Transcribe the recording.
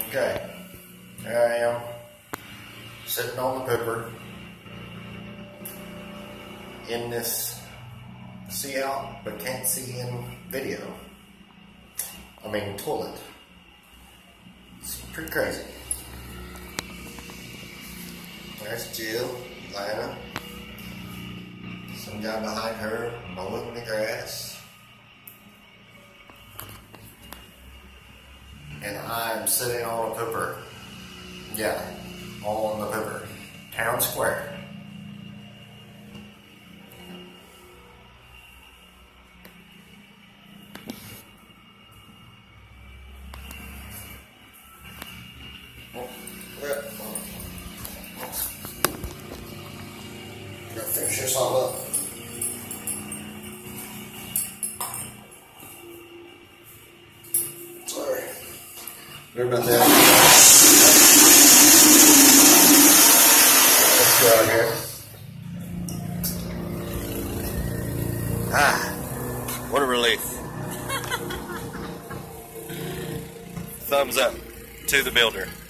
Okay, here I am, sitting on the pooper in this see out but can't see in video. I mean toilet. It's pretty crazy. There's Jill, Lana, some guy behind her mowing the grass. And I'm sitting on a pooper. Yeah, on the pooper. Town Square. Gotta finish this all up. Sorry. Sorry about that. Let's go out here. Ah, what a relief. Thumbs up to the builder.